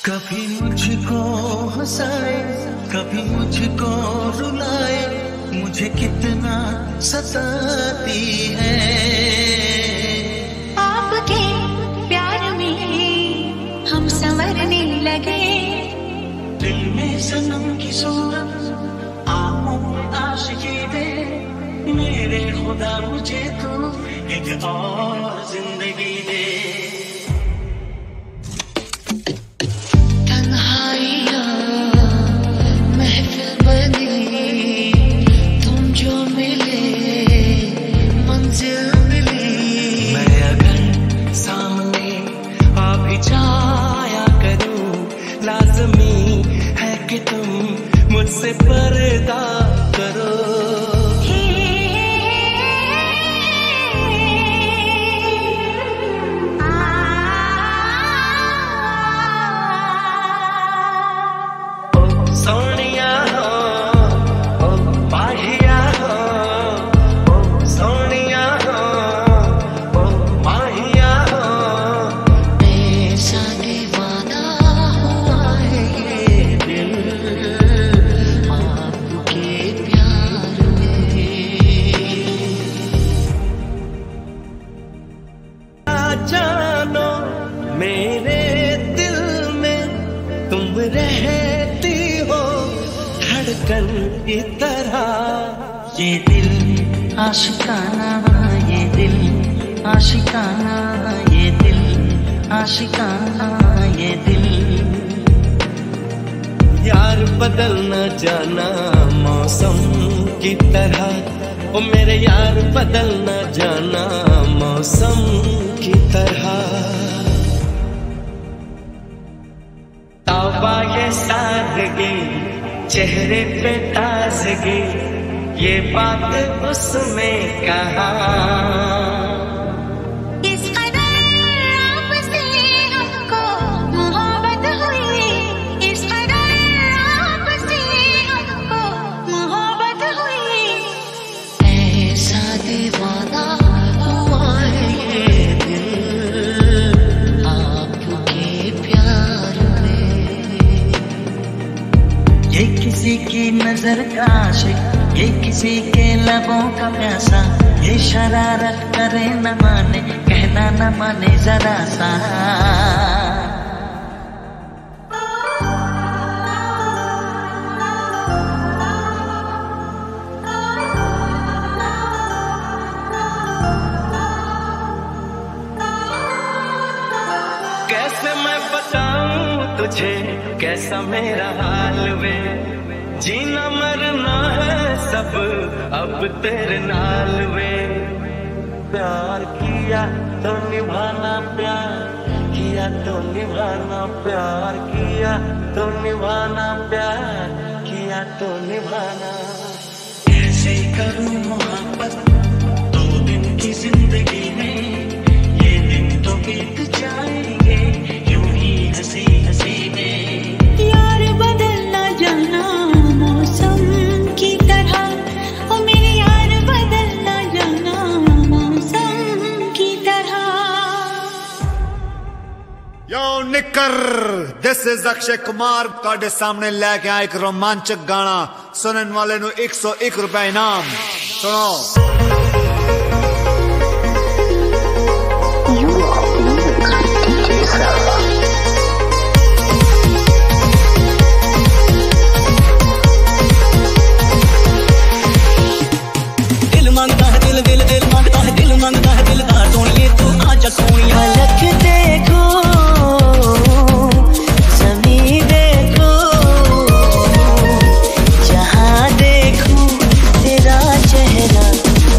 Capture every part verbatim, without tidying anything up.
कभी मुझको हंसाए, कभी मुझको रुलाए, मुझे कितना सताती है। आपके प्यार में हम संवरने लगे, दिल में सनम की सूरत, आँखों में आशिकी दे, मेरे खुदा मुझे तू एक और जिंदगी दे। मुझसे पर्दा करो, सोनिया हो, ओ माहिया हो, ओ सोनिया हो, ओ माहिया हो, बेसा दीवाना हुआ है ये दिल आपके प्यार में। जानो मेरे दिल में तुम रहती हो धड़कन की तरह। ये दिल आशिकाना, ये दिल आशिकाना, ये दिल आशिकाना, ये दिल। यार बदल न जाना मौसम की तरह, ओ मेरे यार बदल न जाना मौसम की तरह। तौबा ये सादगी चेहरे पे ताजगी, ये बात उसमें कहा। इस कदर आपसे हमको मोहब्बत हुई, इस कदर आपसे हमको मोहब्बत हुई, ऐसा दीवाना हुआ है ये दिल आपके प्यार में। ये किसी की नजर का आशिक, ये किसी के लबों का प्यासा, ये शरारत करे न माने, कहना न माने जरा सा। कैसे मैं बताऊं तुझे कैसा मेरा हाल वे, जीना मरना है सब अब तेरे नाल वे। प्यार किया तो निभाना, प्यार किया तो निभाना, प्यार किया तो निभाना, प्यार किया तो निभाना। कैसे करूं मोहब्बत दो दिन की जिंदगी में, ये दिन तो बीत जाएंगे यूं ही हंसी हंसी में। यार बदल न जाना मौसम की तरह, ओ मेरे यार बदल न जाना मौसम की तरह। यो निकर, दिस इज अक्षय कुमार ਤੁਹਾਡੇ ਸਾਹਮਣੇ ਲੈ ਕੇ ਆਇਆ ਇੱਕ रोमांचक गाना। सुनने वाले ਨੂੰ एक सौ एक रुपए इनाम। सुनो। दिल मांगता है दिल दिल दिल मांगता है दिल मांगता है दिलदार सोनिए तू आजा सोनिया। पलक देखो ज़मीं देखो, जहाँ देखूं तेरा चेहरा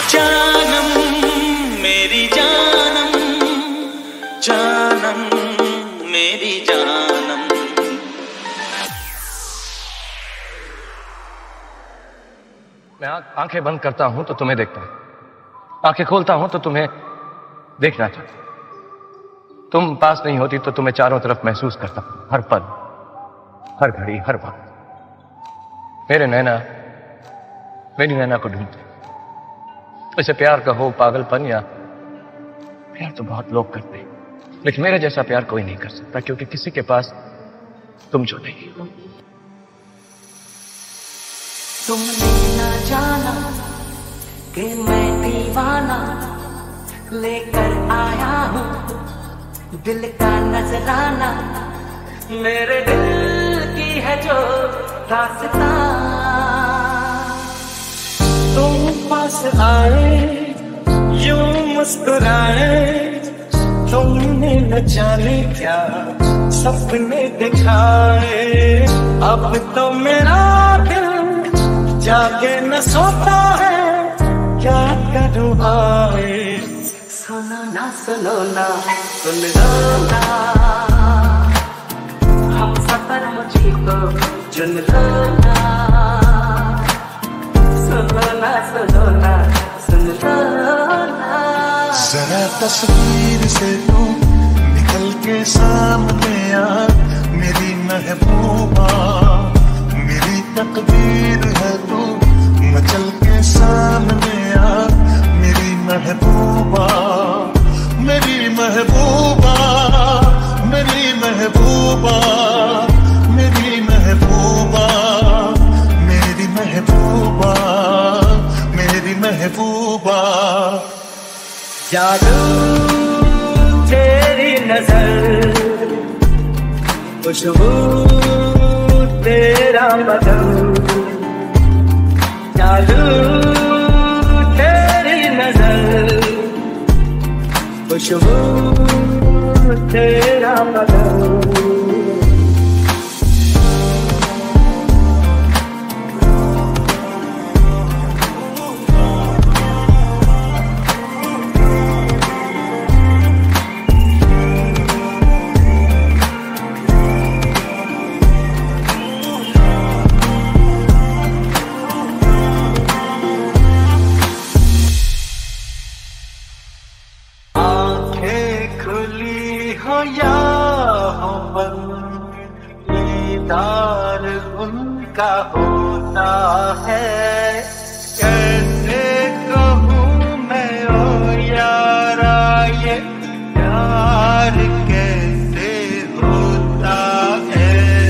जानम मेरी जानम, जानम मेरी जानम। मैं आंखें बंद करता हूं तो तुम्हें देखता हूं, आंखें खोलता हूं तो तुम्हें देखना चाहता हूं। तुम पास नहीं होती तो तुम्हें चारों तरफ महसूस करता हूं, हर पल, हर घड़ी, हर वक्त। मेरे नैना मेरी नैना को ढूंढते। इसे प्यार कहो, पागलपन, या प्यार तो बहुत लोग करते हैं, लेकिन मेरे जैसा प्यार कोई नहीं कर सकता, क्योंकि किसी के पास तुम जो नहीं हो। तुमने ना जाना कि मैं दीवाना लेकर आया हूँ दिल का नजराना, मेरे दिल की है जो दास्तां। तुम पास आए यूं मुस्कुराए, तुमने न जाने क्या सपने दिखाए। अब तो मेरा दिल जाके न सोता है, क्या करूँ आए। सुनो ना सुनो ना सुन लो ना, हम सफर मुझी को चुन लो ना। सुनो ना सुनो ना सुन लो ना। जरा तस्वीर से तू निकल के सामने आ, मेरी महबूबा मेरी तकदीर है तू, मचल के सामने आ मेरी महबूबा, मेरी महबूबा, मेरी महबूबा, मेरी महबूबा, मेरी महबूबा, मेरी महबूबा। जादू तेरी नजर, खुशबू तेरा बदन। जादू तेरी नजर, खुशबू तेरा बदन। दीदार उनका होता है, कैसे कहूँ मैं ओ यारा ये प्यार कैसे होता है।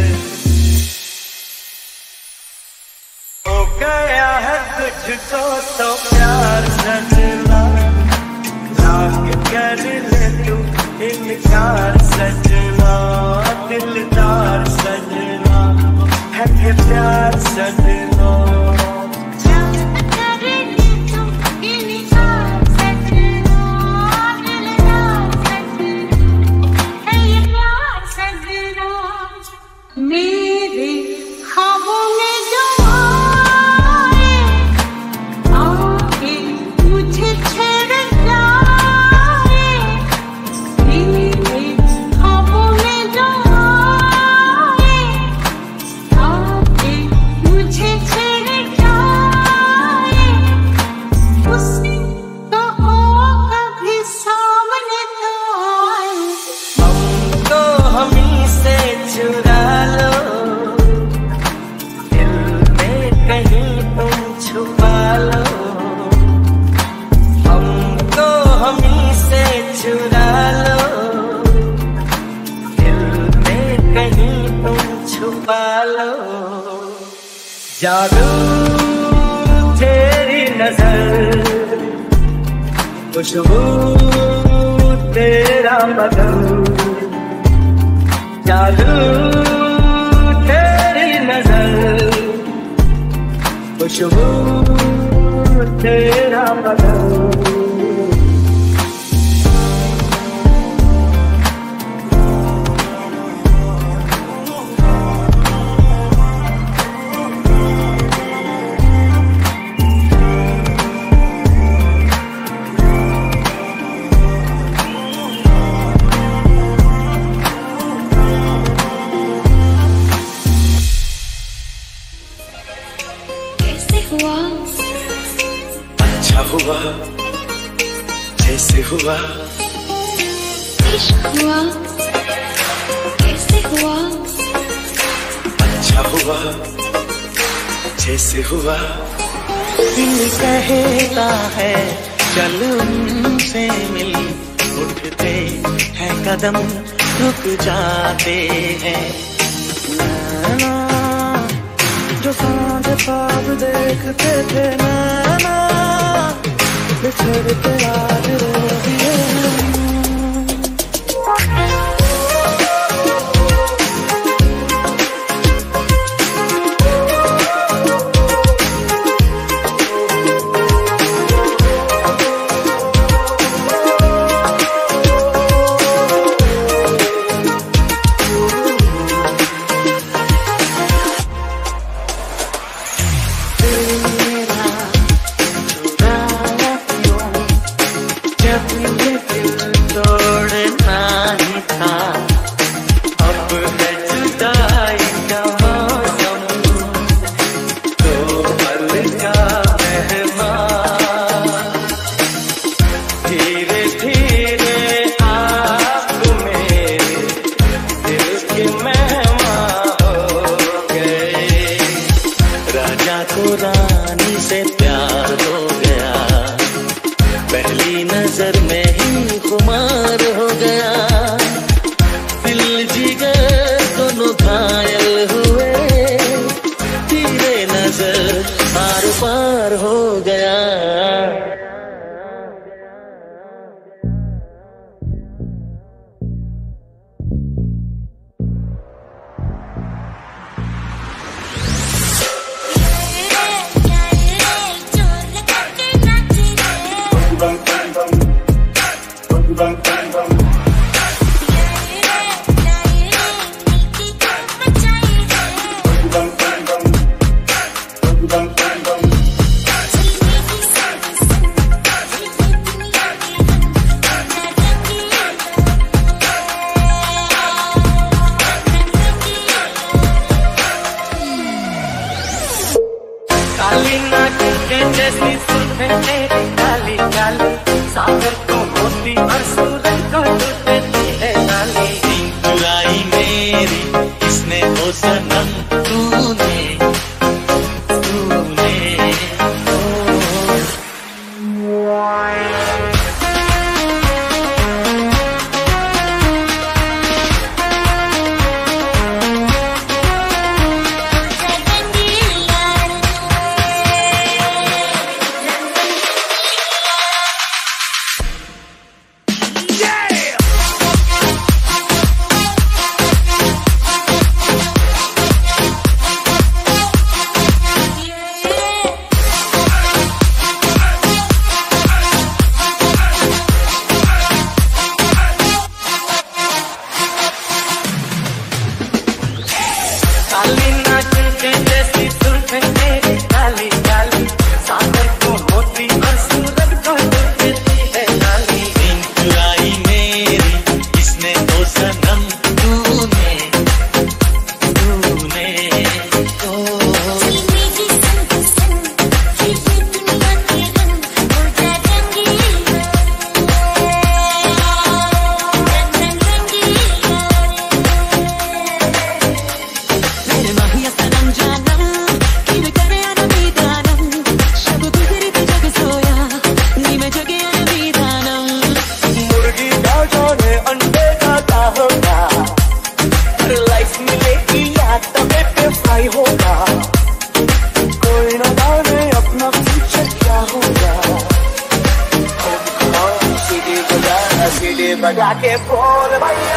हो गया है तुझको तो प्यार सजना, लाख कर ले तू इनकार सजना। दिलदार सजना है कि प्यार सजना, कर ले तू इनकार सजना। दिलदार सजना है ये प्यार सजना। मेरे ख्वाबों में जो आए आके मुझे छेड़ जाए, मेरे ख्वाबों में जो जादू तेरी नजर, खुशबू तेरा बदन। जादू तेरी नजर, खुशबू तेरा बदन। हुआ जैसे हुआ, इश्क हुआ कैसे हुआ, अच्छा हुआ जैसे हुआ। दिल कहता है चल उनसे मिल, उठते हैं कदम रुक जाते हैं। नैना जो सांझ ख्वाब देखते थे, नैना बिछड़ के आज रो दिए। बजा के बोल भैया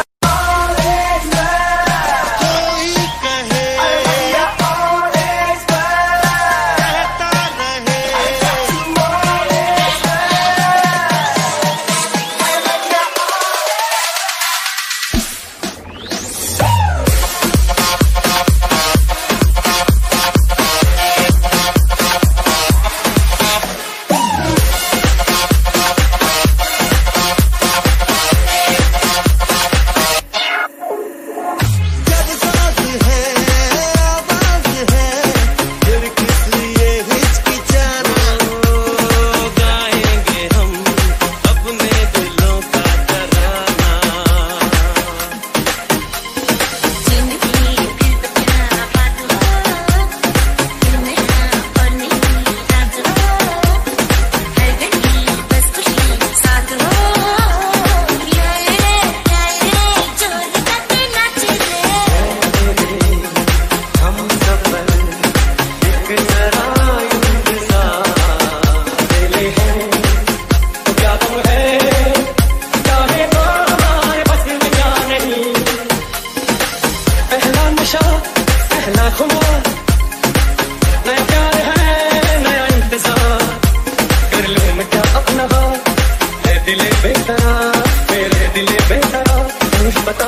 बता।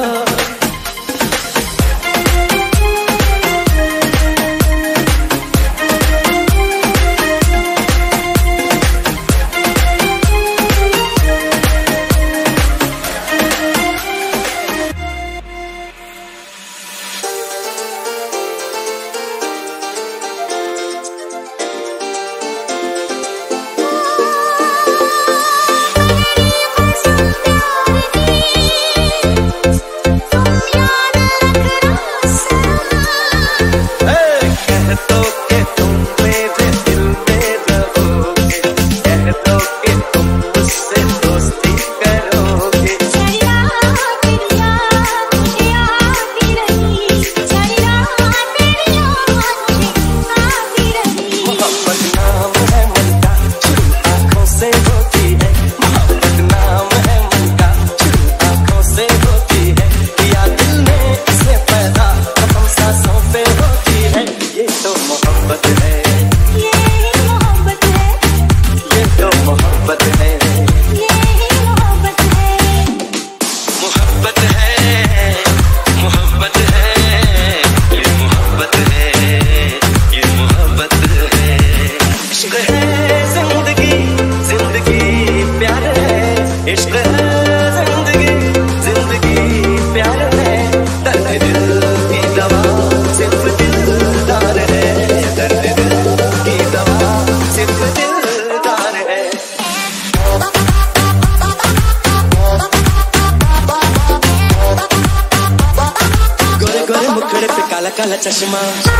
काला काला चश्मा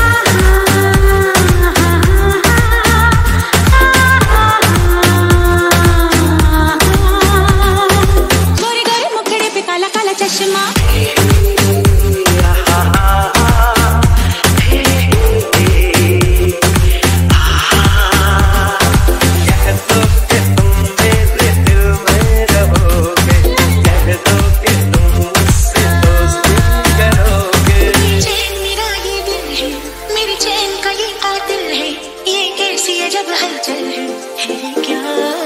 गोरे गोरे मुखड़े पे काला काला चश्मा जब हलचल है, है क्या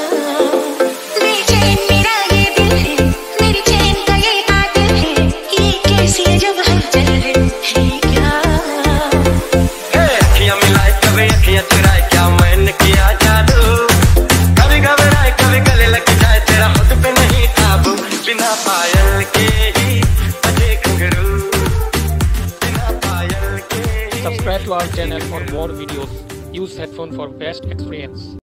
बेचैन मेरा ये दिल है, मेरी चैन का ये कातिल है, ये कैसी है जब हलचल है, है क्या अखियां मिलाए कभी अखियां चुराए क्या मैंने किया जादू कभी घबराए कभी गले लग जाए तेरा खुद पे नहीं काबू बिना पायल के ही बजे घुंघरू बिना पायल के। Subscribe to our channel for more videos. Use headphone for best experience.